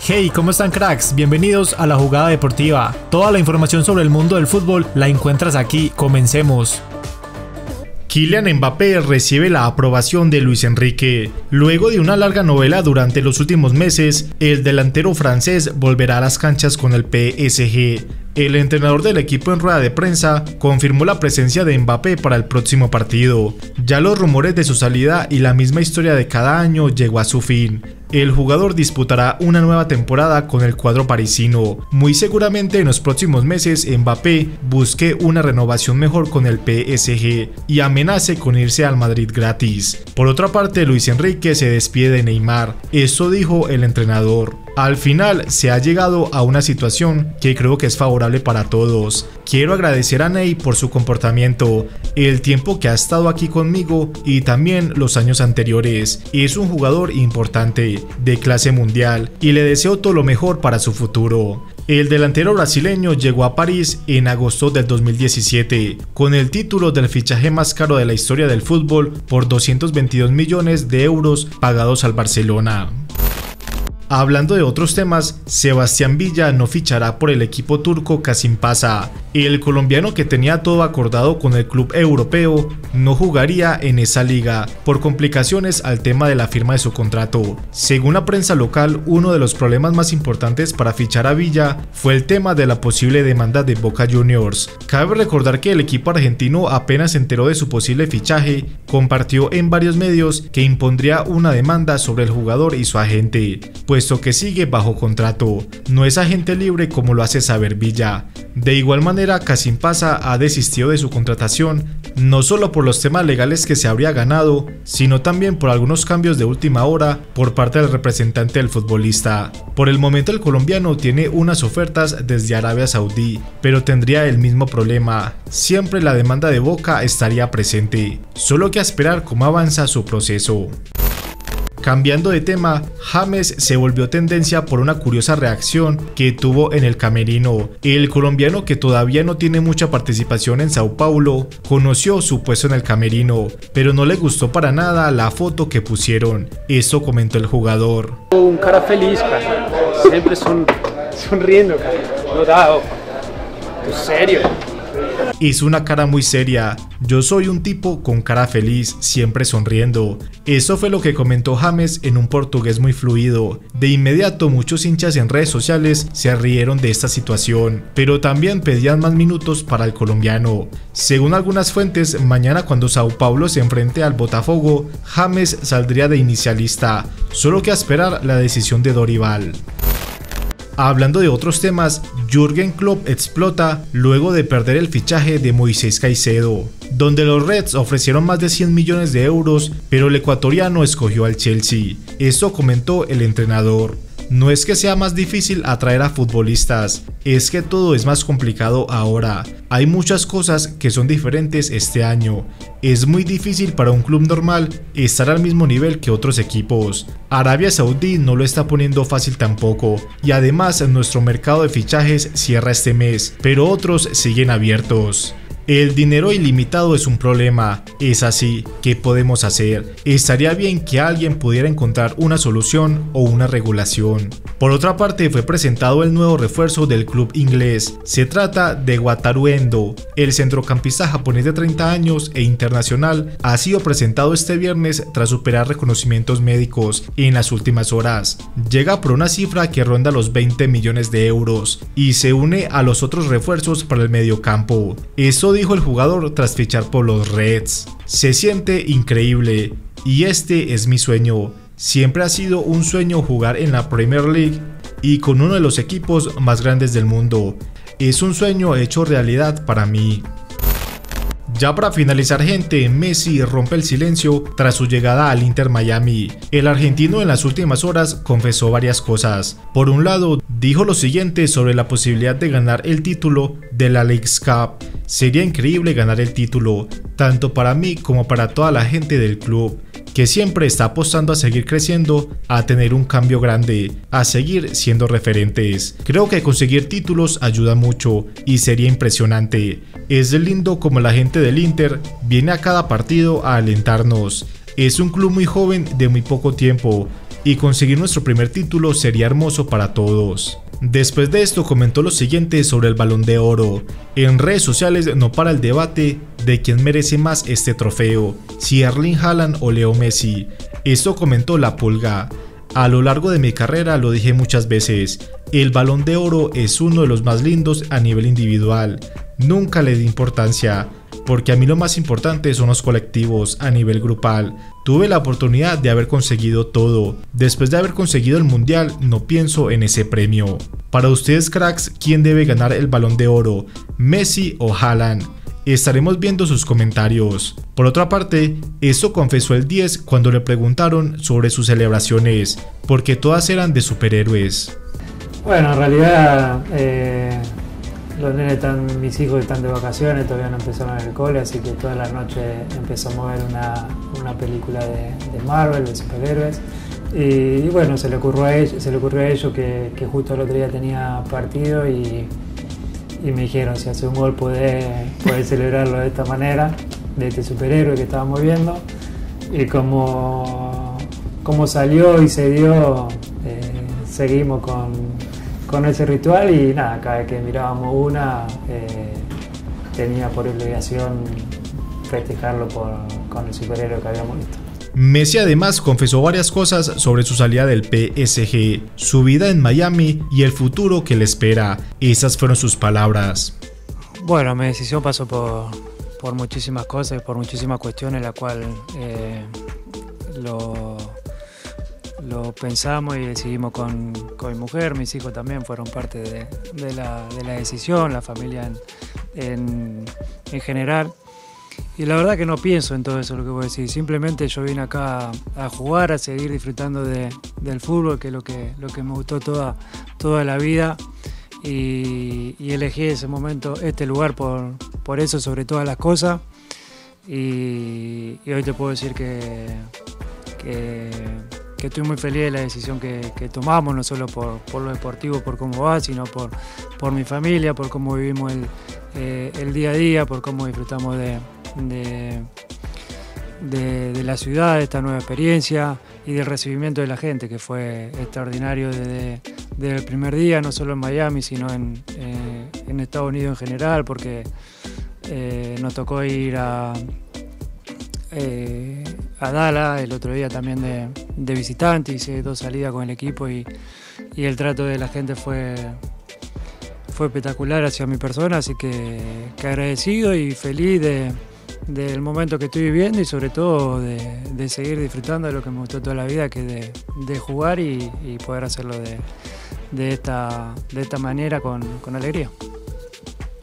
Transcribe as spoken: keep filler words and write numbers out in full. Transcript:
Hey, ¿cómo están, cracks? Bienvenidos a La Jugada Deportiva. Toda la información sobre el mundo del fútbol la encuentras aquí. Comencemos. Kylian Mbappé recibe la aprobación de Luis Enrique. Luego de una larga novela durante los últimos meses, el delantero francés volverá a las canchas con el P S G. El entrenador del equipo en rueda de prensa confirmó la presencia de Mbappé para el próximo partido. Ya los rumores de su salida y la misma historia de cada año llegó a su fin. El jugador disputará una nueva temporada con el cuadro parisino. Muy seguramente en los próximos meses Mbappé busque una renovación mejor con el P S G y amenace con irse al Madrid gratis. Por otra parte, Luis Enrique se despide de Neymar. Eso dijo el entrenador. Al final se ha llegado a una situación que creo que es favorable para todos. Quiero agradecer a Ney por su comportamiento, el tiempo que ha estado aquí conmigo y también los años anteriores. Es un jugador importante, de clase mundial, y le deseo todo lo mejor para su futuro. El delantero brasileño llegó a París en agosto del dos mil diecisiete, con el título del fichaje más caro de la historia del fútbol por doscientos veintidós millones de euros pagados al Barcelona. Hablando de otros temas, Sebastián Villa no fichará por el equipo turco Kasımpaşa. El colombiano, que tenía todo acordado con el club europeo, no jugaría en esa liga por complicaciones al tema de la firma de su contrato. Según la prensa local, uno de los problemas más importantes para fichar a Villa fue el tema de la posible demanda de Boca Juniors. Cabe recordar que el equipo argentino apenas se enteró de su posible fichaje, compartió en varios medios que impondría una demanda sobre el jugador y su agente, puesto que sigue bajo contrato. No es agente libre como lo hace saber Villa. De igual manera, Kasımpaşa ha desistido de su contratación, no solo por los temas legales que se habría ganado, sino también por algunos cambios de última hora por parte del representante del futbolista. Por el momento el colombiano tiene unas ofertas desde Arabia Saudí, pero tendría el mismo problema. Siempre la demanda de Boca estaría presente, solo que a esperar cómo avanza su proceso. Cambiando de tema, James se volvió tendencia por una curiosa reacción que tuvo en el camerino. El colombiano, que todavía no tiene mucha participación en Sao Paulo, conoció su puesto en el camerino, pero no le gustó para nada la foto que pusieron. Esto comentó el jugador. Un cara feliz, cara. Siempre son, sonriendo, cara. No da, ojo. ¿En serio? Es una cara muy seria. Yo soy un tipo con cara feliz, siempre sonriendo. Eso fue lo que comentó James en un portugués muy fluido. De inmediato muchos hinchas en redes sociales se rieron de esta situación, pero también pedían más minutos para el colombiano. Según algunas fuentes, mañana cuando Sao Paulo se enfrente al Botafogo, James saldría de inicialista, solo que a esperar la decisión de Dorival. Hablando de otros temas, Jürgen Klopp explota luego de perder el fichaje de Moisés Caicedo, donde los Reds ofrecieron más de cien millones de euros, pero el ecuatoriano escogió al Chelsea. Esto comentó el entrenador. No es que sea más difícil atraer a futbolistas, es que todo es más complicado ahora. Hay muchas cosas que son diferentes este año. Es muy difícil para un club normal estar al mismo nivel que otros equipos. Arabia Saudí no lo está poniendo fácil tampoco, y además nuestro mercado de fichajes cierra este mes, pero otros siguen abiertos. El dinero ilimitado es un problema. Es así, ¿qué podemos hacer? Estaría bien que alguien pudiera encontrar una solución o una regulación. Por otra parte, fue presentado el nuevo refuerzo del club inglés. Se trata de Wataru Endo. El centrocampista japonés de treinta años e internacional ha sido presentado este viernes tras superar reconocimientos médicos en las últimas horas. Llega por una cifra que ronda los veinte millones de euros y se une a los otros refuerzos para el mediocampo. Eso dijo el jugador tras fichar por los Reds. Se siente increíble y este es mi sueño. Siempre ha sido un sueño jugar en la Premier League y con uno de los equipos más grandes del mundo. Es un sueño hecho realidad para mí. Ya para finalizar, gente, Messi rompe el silencio tras su llegada al Inter Miami. El argentino en las últimas horas confesó varias cosas. Por un lado, dijo lo siguiente sobre la posibilidad de ganar el título de la Leagues Cup. Sería increíble ganar el título, tanto para mí como para toda la gente del club, que siempre está apostando a seguir creciendo, a tener un cambio grande, a seguir siendo referentes. Creo que conseguir títulos ayuda mucho y sería impresionante. Es lindo como la gente del Inter viene a cada partido a alentarnos. Es un club muy joven de muy poco tiempo y conseguir nuestro primer título sería hermoso para todos. Después de esto comentó lo siguiente sobre el Balón de Oro. En redes sociales no para el debate de quién merece más este trofeo, si Erling Haaland o Leo Messi. Esto comentó La Pulga. A lo largo de mi carrera lo dije muchas veces, el Balón de Oro es uno de los más lindos a nivel individual. Nunca le di importancia, porque a mí lo más importante son los colectivos a nivel grupal. Tuve la oportunidad de haber conseguido todo. Después de haber conseguido el mundial, no pienso en ese premio. Para ustedes, cracks, ¿quién debe ganar el Balón de Oro? ¿Messi o Haaland? Estaremos viendo sus comentarios. Por otra parte, esto confesó el diez cuando le preguntaron sobre sus celebraciones, porque todas eran de superhéroes. Bueno, en realidad eh, los nenes están, mis hijos están de vacaciones, todavía no empezaron en el cole, así que toda la noche empezamos a ver una, una película de, de Marvel, de superhéroes. Y, y bueno, se le ocurrió a ellos, se le ocurrió a ellos que, que justo el otro día tenía partido y, y me dijeron, si hace un gol podés, podés celebrarlo de esta manera, de este superhéroe que estábamos viendo. Y como, como salió y se dio, eh, seguimos con, con ese ritual y nada, cada vez que mirábamos una, eh, tenía por obligación festejarlo por, con el superhéroe que habíamos visto. Messi además confesó varias cosas sobre su salida del P S G, su vida en Miami y el futuro que le espera. Esas fueron sus palabras. Bueno, mi decisión pasó por, por muchísimas cosas, por muchísimas cuestiones, la cual eh, lo, lo pensamos y decidimos con, con mi mujer. Mis hijos también fueron parte de, de, la, de la decisión, la familia en, en, en general. Y la verdad que no pienso en todo eso lo que voy a decir, simplemente yo vine acá a jugar, a seguir disfrutando de, del fútbol, que es lo que, lo que me gustó toda, toda la vida, y, y elegí ese momento, este lugar por, por eso sobre todas las cosas, y, y hoy te puedo decir que, que, que estoy muy feliz de la decisión que, que tomamos, no solo por, por lo deportivo, por cómo va, sino por, por mi familia, por cómo vivimos el, eh, el día a día, por cómo disfrutamos de De, de, de la ciudad, de esta nueva experiencia y del recibimiento de la gente, que fue extraordinario desde, desde el primer día, no solo en Miami, sino en, eh, en Estados Unidos en general, porque eh, nos tocó ir a, eh, a Dallas el otro día también de, de visitante, hice dos salidas con el equipo y, y el trato de la gente fue, fue espectacular hacia mi persona, así que, que agradecido y feliz de del momento que estoy viviendo y sobre todo de, de seguir disfrutando de lo que me gustó toda la vida, que es de, de jugar y, y poder hacerlo de, de, esta, de esta manera con, con alegría.